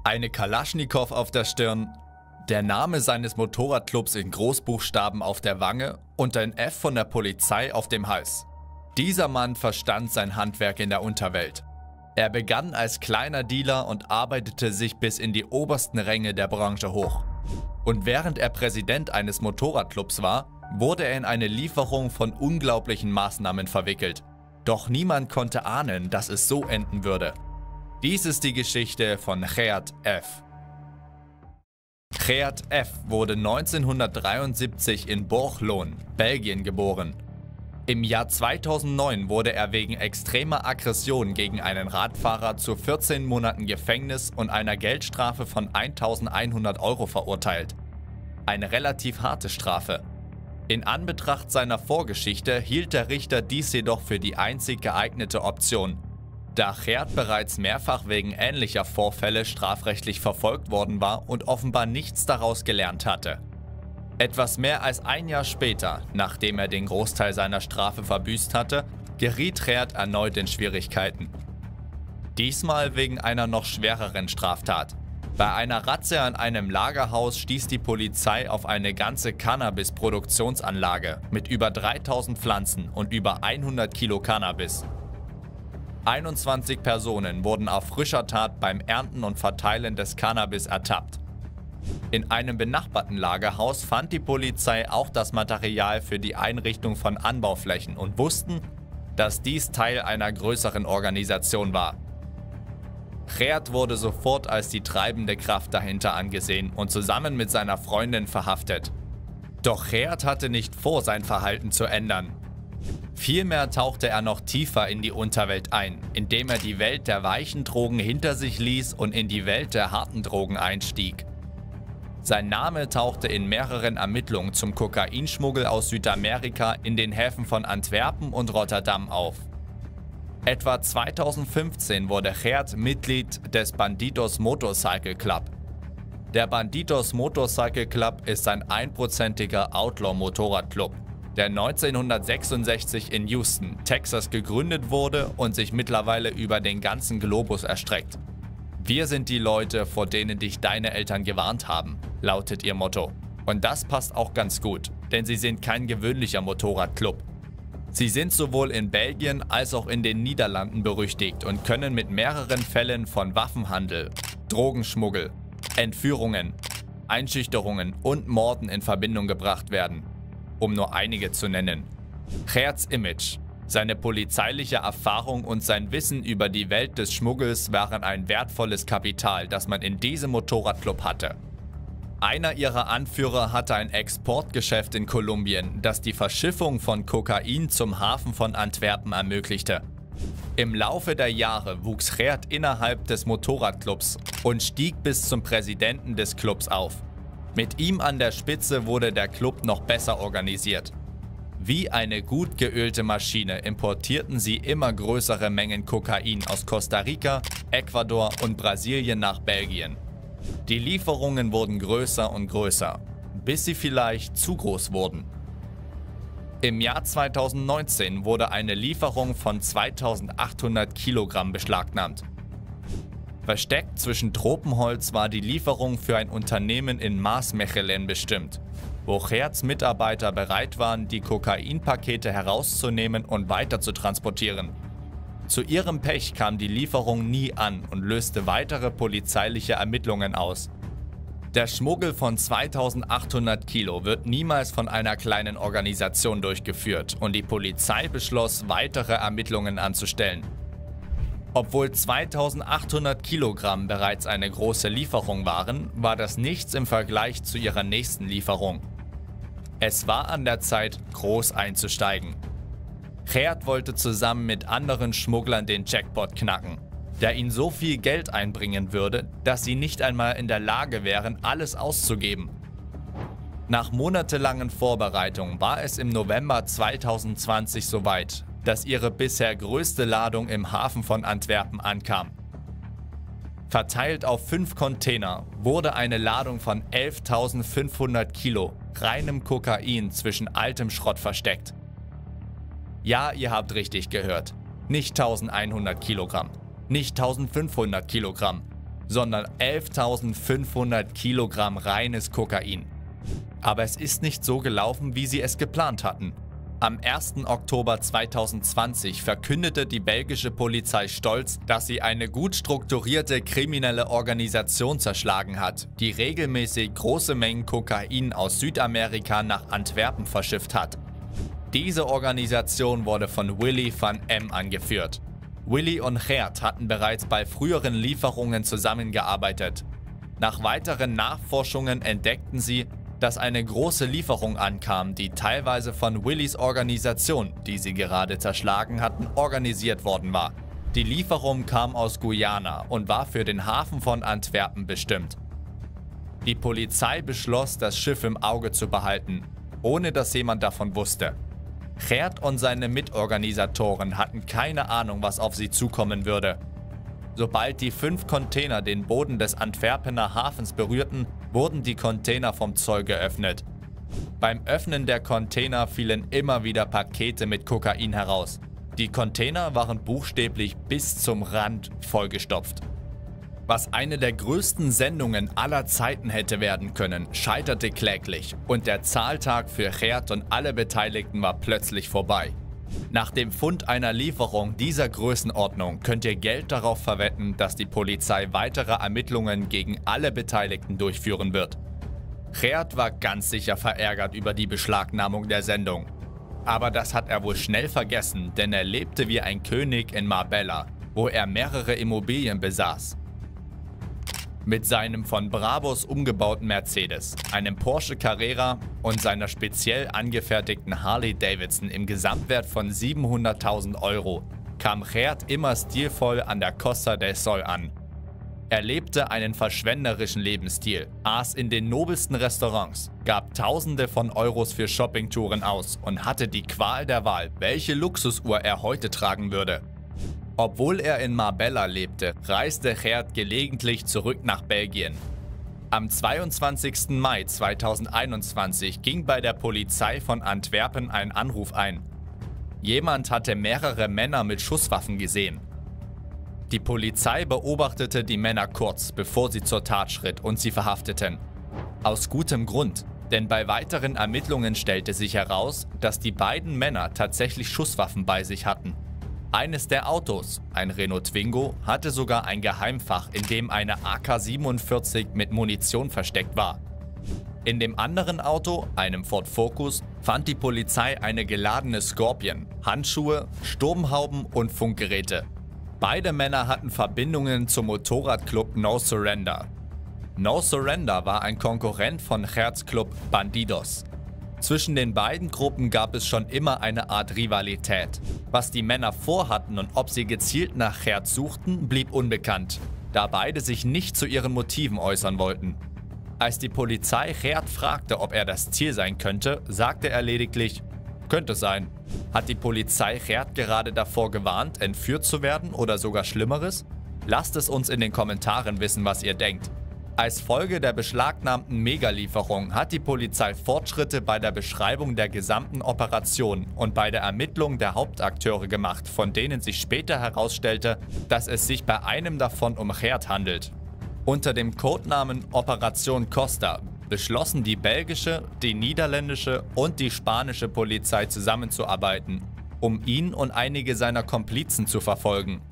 Eine Kalaschnikow auf der Stirn, der Name seines Motorradclubs in Großbuchstaben auf der Wange und ein F von der Polizei auf dem Hals. Dieser Mann verstand sein Handwerk in der Unterwelt. Er begann als kleiner Dealer und arbeitete sich bis in die obersten Ränge der Branche hoch. Und während er Präsident eines Motorradclubs war, wurde er in eine Lieferung von unglaublichen Maßnahmen verwickelt. Doch niemand konnte ahnen, dass es so enden würde. Dies ist die Geschichte von Geert F. Geert F. wurde 1973 in Borglum, Belgien geboren. Im Jahr 2009 wurde er wegen extremer Aggression gegen einen Radfahrer zu 14 Monaten Gefängnis und einer Geldstrafe von 1.100 € verurteilt. Eine relativ harte Strafe. In Anbetracht seiner Vorgeschichte hielt der Richter dies jedoch für die einzig geeignete Option. Da Geert bereits mehrfach wegen ähnlicher Vorfälle strafrechtlich verfolgt worden war und offenbar nichts daraus gelernt hatte. Etwas mehr als ein Jahr später, nachdem er den Großteil seiner Strafe verbüßt hatte, geriet Geert erneut in Schwierigkeiten. Diesmal wegen einer noch schwereren Straftat. Bei einer Razzia an einem Lagerhaus stieß die Polizei auf eine ganze Cannabis-Produktionsanlage mit über 3000 Pflanzen und über 100 Kilo Cannabis. 21 Personen wurden auf frischer Tat beim Ernten und Verteilen des Cannabis ertappt. In einem benachbarten Lagerhaus fand die Polizei auch das Material für die Einrichtung von Anbauflächen und wussten, dass dies Teil einer größeren Organisation war. Geert wurde sofort als die treibende Kraft dahinter angesehen und zusammen mit seiner Freundin verhaftet. Doch Geert hatte nicht vor, sein Verhalten zu ändern. Vielmehr tauchte er noch tiefer in die Unterwelt ein, indem er die Welt der weichen Drogen hinter sich ließ und in die Welt der harten Drogen einstieg. Sein Name tauchte in mehreren Ermittlungen zum Kokainschmuggel aus Südamerika in den Häfen von Antwerpen und Rotterdam auf. Etwa 2015 wurde Geert Mitglied des Bandidos Motorcycle Club. Der Bandidos Motorcycle Club ist ein 1%iger Outlaw-Motorradclub, der 1966 in Houston, Texas gegründet wurde und sich mittlerweile über den ganzen Globus erstreckt. Wir sind die Leute, vor denen dich deine Eltern gewarnt haben, lautet ihr Motto. Und das passt auch ganz gut, denn sie sind kein gewöhnlicher Motorradclub. Sie sind sowohl in Belgien als auch in den Niederlanden berüchtigt und können mit mehreren Fällen von Waffenhandel, Drogenschmuggel, Entführungen, Einschüchterungen und Morden in Verbindung gebracht werden, um nur einige zu nennen. Geerts Image, seine polizeiliche Erfahrung und sein Wissen über die Welt des Schmuggels waren ein wertvolles Kapital, das man in diesem Motorradclub hatte. Einer ihrer Anführer hatte ein Exportgeschäft in Kolumbien, das die Verschiffung von Kokain zum Hafen von Antwerpen ermöglichte. Im Laufe der Jahre wuchs Geert innerhalb des Motorradclubs und stieg bis zum Präsidenten des Clubs auf. Mit ihm an der Spitze wurde der Club noch besser organisiert. Wie eine gut geölte Maschine importierten sie immer größere Mengen Kokain aus Costa Rica, Ecuador und Brasilien nach Belgien. Die Lieferungen wurden größer und größer, bis sie vielleicht zu groß wurden. Im Jahr 2019 wurde eine Lieferung von 2800 Kilogramm beschlagnahmt. Versteckt zwischen Tropenholz war die Lieferung für ein Unternehmen in Maasmechelen bestimmt, wo Geerts Mitarbeiter bereit waren, die Kokainpakete herauszunehmen und weiter zu transportieren. Zu ihrem Pech kam die Lieferung nie an und löste weitere polizeiliche Ermittlungen aus. Der Schmuggel von 2800 Kilo wird niemals von einer kleinen Organisation durchgeführt und die Polizei beschloss, weitere Ermittlungen anzustellen. Obwohl 2800 Kilogramm bereits eine große Lieferung waren, war das nichts im Vergleich zu ihrer nächsten Lieferung. Es war an der Zeit, groß einzusteigen. Geert wollte zusammen mit anderen Schmugglern den Jackpot knacken, der ihnen so viel Geld einbringen würde, dass sie nicht einmal in der Lage wären, alles auszugeben. Nach monatelangen Vorbereitungen war es im November 2020 soweit, dass ihre bisher größte Ladung im Hafen von Antwerpen ankam. Verteilt auf 5 Container wurde eine Ladung von 11.500 Kilo reinem Kokain zwischen altem Schrott versteckt. Ja, ihr habt richtig gehört. Nicht 1100 Kilogramm, nicht 1500 Kilogramm, sondern 11.500 Kilogramm reines Kokain. Aber es ist nicht so gelaufen, wie sie es geplant hatten. Am 1. Oktober 2020 verkündete die belgische Polizei stolz, dass sie eine gut strukturierte kriminelle Organisation zerschlagen hat, die regelmäßig große Mengen Kokain aus Südamerika nach Antwerpen verschifft hat. Diese Organisation wurde von Willy van M. angeführt. Willy und Geert hatten bereits bei früheren Lieferungen zusammengearbeitet. Nach weiteren Nachforschungen entdeckten sie, dass eine große Lieferung ankam, die teilweise von Willys Organisation, die sie gerade zerschlagen hatten, organisiert worden war. Die Lieferung kam aus Guyana und war für den Hafen von Antwerpen bestimmt. Die Polizei beschloss, das Schiff im Auge zu behalten, ohne dass jemand davon wusste. Geert und seine Mitorganisatoren hatten keine Ahnung, was auf sie zukommen würde. Sobald die 5 Container den Boden des Antwerpener Hafens berührten, wurden die Container vom Zoll geöffnet. Beim Öffnen der Container fielen immer wieder Pakete mit Kokain heraus. Die Container waren buchstäblich bis zum Rand vollgestopft. Was eine der größten Sendungen aller Zeiten hätte werden können, scheiterte kläglich und der Zahltag für Geert und alle Beteiligten war plötzlich vorbei. Nach dem Fund einer Lieferung dieser Größenordnung könnt ihr Geld darauf verwetten, dass die Polizei weitere Ermittlungen gegen alle Beteiligten durchführen wird. Geert war ganz sicher verärgert über die Beschlagnahmung der Sendung. Aber das hat er wohl schnell vergessen, denn er lebte wie ein König in Marbella, wo er mehrere Immobilien besaß. Mit seinem von Brabus umgebauten Mercedes, einem Porsche Carrera und seiner speziell angefertigten Harley Davidson im Gesamtwert von 700.000 € kam Geert immer stilvoll an der Costa del Sol an. Er lebte einen verschwenderischen Lebensstil, aß in den nobelsten Restaurants, gab Tausende von Euros für Shoppingtouren aus und hatte die Qual der Wahl, welche Luxusuhr er heute tragen würde. Obwohl er in Marbella lebte, reiste Geert gelegentlich zurück nach Belgien. Am 22. Mai 2021 ging bei der Polizei von Antwerpen ein Anruf ein. Jemand hatte mehrere Männer mit Schusswaffen gesehen. Die Polizei beobachtete die Männer kurz, bevor sie zur Tat schritt und sie verhafteten. Aus gutem Grund, denn bei weiteren Ermittlungen stellte sich heraus, dass die beiden Männer tatsächlich Schusswaffen bei sich hatten. Eines der Autos, ein Renault Twingo, hatte sogar ein Geheimfach, in dem eine AK-47 mit Munition versteckt war. In dem anderen Auto, einem Ford Focus, fand die Polizei eine geladene Scorpion, Handschuhe, Sturmhauben und Funkgeräte. Beide Männer hatten Verbindungen zum Motorradclub No Surrender. No Surrender war ein Konkurrent von Geerts Club Bandidos. Zwischen den beiden Gruppen gab es schon immer eine Art Rivalität. Was die Männer vorhatten und ob sie gezielt nach Geert suchten, blieb unbekannt, da beide sich nicht zu ihren Motiven äußern wollten. Als die Polizei Geert fragte, ob er das Ziel sein könnte, sagte er lediglich, könnte sein. Hat die Polizei Geert gerade davor gewarnt, entführt zu werden oder sogar Schlimmeres? Lasst es uns in den Kommentaren wissen, was ihr denkt. Als Folge der beschlagnahmten Megalieferung hat die Polizei Fortschritte bei der Beschreibung der gesamten Operation und bei der Ermittlung der Hauptakteure gemacht, von denen sich später herausstellte, dass es sich bei einem davon um Geert handelt. Unter dem Codenamen Operation Costa beschlossen die belgische, die niederländische und die spanische Polizei zusammenzuarbeiten, um ihn und einige seiner Komplizen zu verfolgen.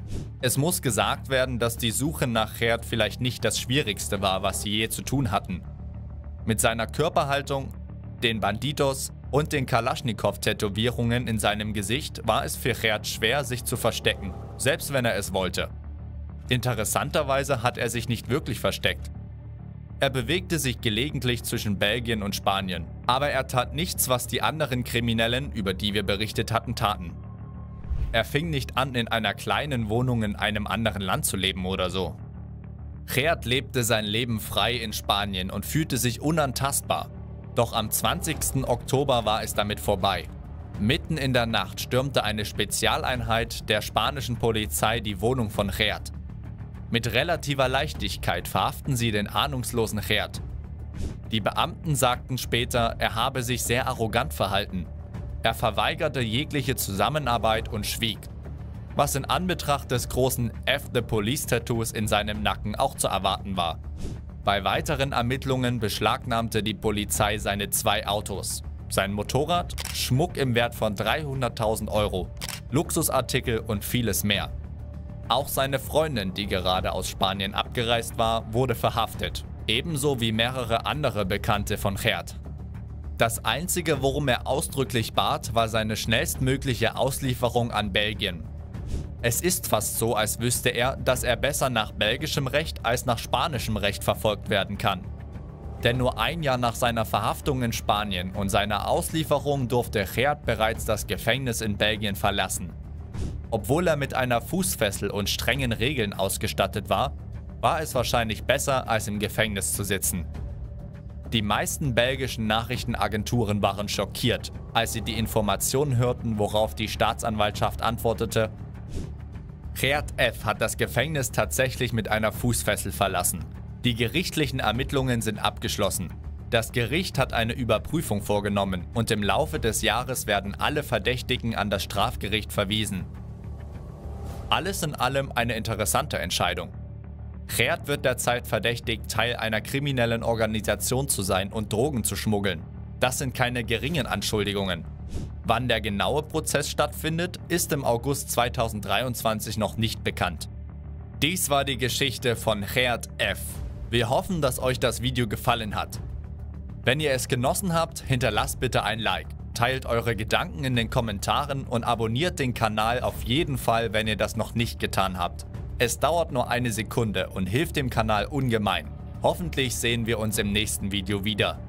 Es muss gesagt werden, dass die Suche nach Geert vielleicht nicht das Schwierigste war, was sie je zu tun hatten. Mit seiner Körperhaltung, den Bandidos und den Kalaschnikow-Tätowierungen in seinem Gesicht war es für Geert schwer, sich zu verstecken, selbst wenn er es wollte. Interessanterweise hat er sich nicht wirklich versteckt. Er bewegte sich gelegentlich zwischen Belgien und Spanien, aber er tat nichts, was die anderen Kriminellen, über die wir berichtet hatten, taten. Er fing nicht an, in einer kleinen Wohnung in einem anderen Land zu leben oder so. Geert lebte sein Leben frei in Spanien und fühlte sich unantastbar. Doch am 20. Oktober war es damit vorbei. Mitten in der Nacht stürmte eine Spezialeinheit der spanischen Polizei die Wohnung von Geert. Mit relativer Leichtigkeit verhaften sie den ahnungslosen Geert. Die Beamten sagten später, er habe sich sehr arrogant verhalten. Er verweigerte jegliche Zusammenarbeit und schwieg. was in Anbetracht des großen F the Police-Tattoos in seinem Nacken auch zu erwarten war. Bei weiteren Ermittlungen beschlagnahmte die Polizei seine 2 Autos, sein Motorrad, Schmuck im Wert von 300.000 Euro, Luxusartikel und vieles mehr. Auch seine Freundin, die gerade aus Spanien abgereist war, wurde verhaftet, ebenso wie mehrere andere Bekannte von Geert. Das Einzige, worum er ausdrücklich bat, war seine schnellstmögliche Auslieferung an Belgien. Es ist fast so, als wüsste er, dass er besser nach belgischem Recht als nach spanischem Recht verfolgt werden kann. Denn nur ein Jahr nach seiner Verhaftung in Spanien und seiner Auslieferung durfte Geert bereits das Gefängnis in Belgien verlassen. Obwohl er mit einer Fußfessel und strengen Regeln ausgestattet war, war es wahrscheinlich besser, als im Gefängnis zu sitzen. Die meisten belgischen Nachrichtenagenturen waren schockiert, als sie die Informationen hörten, worauf die Staatsanwaltschaft antwortete: Geert F. hat das Gefängnis tatsächlich mit einer Fußfessel verlassen. Die gerichtlichen Ermittlungen sind abgeschlossen. Das Gericht hat eine Überprüfung vorgenommen und im Laufe des Jahres werden alle Verdächtigen an das Strafgericht verwiesen. Alles in allem eine interessante Entscheidung. Geert wird derzeit verdächtigt, Teil einer kriminellen Organisation zu sein und Drogen zu schmuggeln. Das sind keine geringen Anschuldigungen. Wann der genaue Prozess stattfindet, ist im August 2023 noch nicht bekannt. Dies war die Geschichte von Geert F. Wir hoffen, dass euch das Video gefallen hat. Wenn ihr es genossen habt, hinterlasst bitte ein Like, teilt eure Gedanken in den Kommentaren und abonniert den Kanal auf jeden Fall, wenn ihr das noch nicht getan habt. Es dauert nur eine Sekunde und hilft dem Kanal ungemein. Hoffentlich sehen wir uns im nächsten Video wieder.